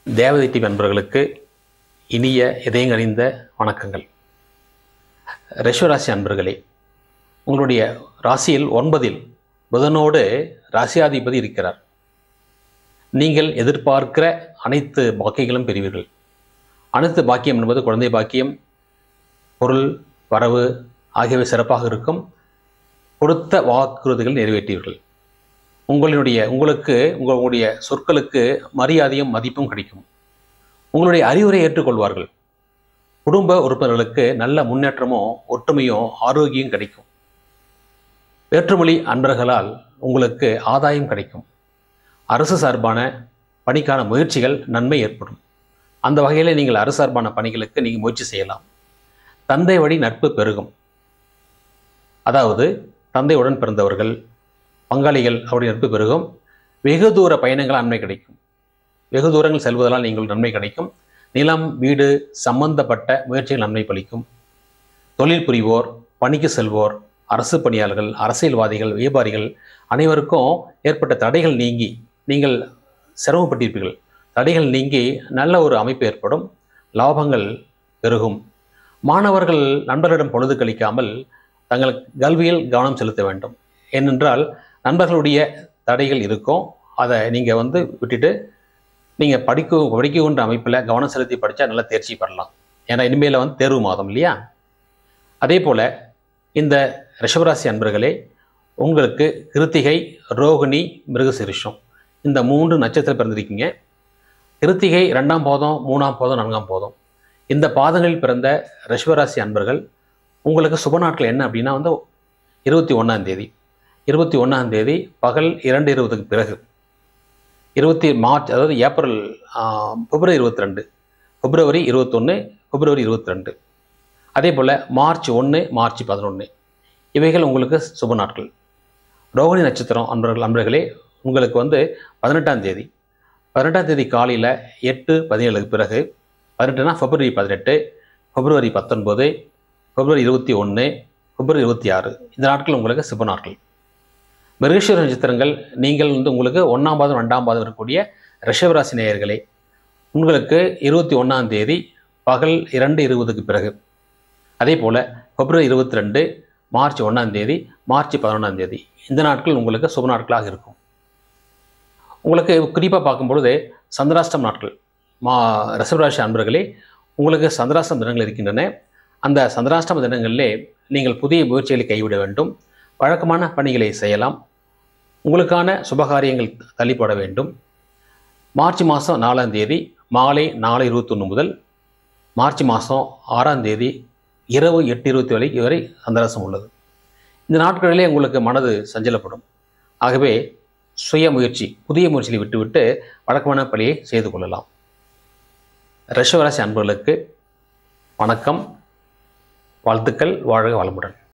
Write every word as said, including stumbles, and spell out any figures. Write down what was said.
தேவதை டிவி அன்பர்களுக்கு இனிய இதயங்கனிந்த வணக்கங்கள். ரிஷபராசி அன்பர்களே, உங்களுடைய ராசியில் ஒன்பதில் புதனோடு ராசியாதிபதி இருக்கிறார். நீங்கள் எதிர்பார்க்கிற அனைத்து பாக்கியங்களும் பெறுவீர்கள். அனைத்து பாக்கியம் என்பது குழந்தை பாக்கியம், பொருள் வரவு ஆகியவை சிறப்பாக இருக்கும். கொடுத்த வாக்குறுதிகள் நிறைவேற்றுவீர்கள். உங்களுடைய உங்களுக்கு உங்களுடைய சொற்களுக்கு மரியாதையும் மதிப்பும் கிடைக்கும். உங்களுடைய அறிவுரை ஏற்றுக்கொள்வார்கள். குடும்ப உறுப்பினர்களுக்கு நல்ல முன்னேற்றமோ ஒற்றுமையோ ஆரோக்கியம் கிடைக்கும். வேற்றுமொழி அன்பர்களால் உங்களுக்கு ஆதாயம் கிடைக்கும். அரசு சார்பான பணிக்கான முயற்சிகள் நன்மை ஏற்படும். அந்த வகையில் நீங்கள் அரசு சார்பான பணிகளுக்கு நீங்கள் முயற்சி செய்யலாம். தந்தை வழி நட்பு பெருகும். அதாவது தந்தையுடன் பிறந்தவர்கள், பங்காளிகள் அவருடைய நட்பு பெருகும். வெகு தூர பயணங்கள் நன்மை கிடைக்கும். வெகு தூரங்கள் செல்வதால் நீங்கள் நன்மை கிடைக்கும். நிலம் வீடு சம்பந்தப்பட்ட முயற்சிகள் நன்மை பலிக்கும். தொழில் புரிவோர், பணிக்கு செல்வோர், அரசு பணியாளர்கள், அரசியல்வாதிகள், வியாபாரிகள் அனைவருக்கும் ஏற்பட்ட தடைகள் நீங்கி நீங்கள் சிரமப்பட்டிருப்பீர்கள். தடைகள் நீங்கி நல்ல ஒரு அமைப்பு ஏற்படும். லாபங்கள் பெருகும். மாணவர்கள் நண்பர்களிடம் பொழுது கழிக்காமல் தங்கள் கல்வியில் கவனம் செலுத்த வேண்டும். ஏனென்றால் நண்பர்களுடைய தடைகள் இருக்கும். அதை நீங்கள் வந்து விட்டுட்டு நீங்கள் படிக்க படிக்கின்ற அமைப்பில் கவனம் செலுத்தி படித்தா நல்லா தேர்ச்சி பெறலாம். ஏன்னா இனிமேல் வந்து தேர்வு மாதம் இல்லையா? அதே போல் இந்த ரிஷபராசி அன்பர்களே, உங்களுக்கு கிருத்திகை, ரோகிணி, மிருகசீரிஷம் இந்த மூன்று நட்சத்திரம் பிறந்திருக்கீங்க. கிருத்திகை ரெண்டாம் பாதம், மூணாம் பாதம், நான்காம் பாதம் இந்த பாதங்களில் பிறந்த ரிஷபராசி அன்பர்கள் உங்களுக்கு சுப நாட்கள் என்ன அப்படின்னா வந்து இருபத்தி ஒன்றாம் தேதி இருபத்தி ஒன்றாம் தேதி பகல் இரண்டு இருபதுக்கு பிறகு, இருபத்தி மார்ச் அதாவது ஏப்ரல் பிப்ரவரி இருபத்தி ரெண்டு பிப்ரவரி இருபத்தொன்று பிப்ரவரி இருபத்தி ரெண்டு அதே போல் மார்ச் ஒன்று மார்ச் பதினொன்று இவைகள் உங்களுக்கு சுப நாட்கள். ரோகிணி நட்சத்திரம் அன்பர்கள் அன்பர்களே, உங்களுக்கு வந்து பதினெட்டாம் தேதி பதினெட்டாம் தேதி காலையில் எட்டு பதினேழுக்கு பிறகு, பதினெட்டுனா பிப்ரவரி பதினெட்டு பிப்ரவரி பத்தொன்பது பிப்ரவரி இருபத்தி ஒன்று பிப்ரவரி இருபத்தி ஆறு இந்த நாட்கள் உங்களுக்கு சுப நாட்கள். மிருகசீரிஷ நட்சத்திரங்கள் நீங்கள் வந்து உங்களுக்கு ஒன்றாம் பாதம் ரெண்டாம் பாதம் இருக்கக்கூடிய ரிஷபராசி நேயர்களே, உங்களுக்கு இருபத்தி ஒன்றாம் தேதி பகல் இரண்டு இருபதுக்கு பிறகு, அதே போல் பிப்ரவரி இருபத்தி ரெண்டு மார்ச் ஒன்றாம் தேதி மார்ச் பதினொன்றாம் தேதி இந்த நாட்கள் உங்களுக்கு சுப நாட்களாக இருக்கும். உங்களுக்கு குறிப்பாக பார்க்கும்பொழுது சந்திராஷ்டம் நாட்கள் மா ரிஷபராசி அன்பர்களே, உங்களுக்கு சந்திராஷ்டம் தினங்கள் இருக்கின்றன. அந்த சந்திராஷ்டம தினங்களிலே நீங்கள் புதிய முயற்சிகளை கைவிட வேண்டும். வழக்கமான பணிகளை செய்யலாம். உங்களுக்கான சுபகாரியங்கள் தள்ளிப்பட வேண்டும். மார்ச் மாதம் நாலாம் தேதி மாலை நாலு இருபத்தொன்று முதல் மார்ச் மாதம் ஆறாம் தேதி இரவு எட்டு இருபத்தி வரை வரை சந்திராஷ்டம் உள்ளது. இந்த நாட்களிலே உங்களுக்கு மனது சஞ்சலப்படும். ஆகவே சுய முயற்சி புதிய முயற்சிகளை விட்டுவிட்டு வழக்கமான பணியை செய்து கொள்ளலாம். ரிஷபராசி அன்பர்களுக்கு வணக்கம், வாழ்த்துக்கள், வாழ்க வளமுடன்.